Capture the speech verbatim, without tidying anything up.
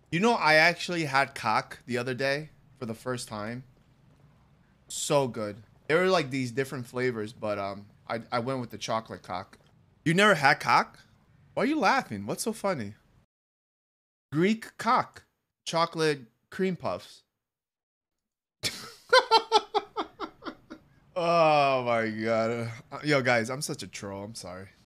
You know, I actually had cock the other day for the first time. So good. There were like these different flavors, but um, I I went with the chocolate cock. You never had cock? Why are you laughing? What's so funny? Greek cock, chocolate cream puffs. Oh my god. Uh, Yo, guys, I'm such a troll. I'm sorry.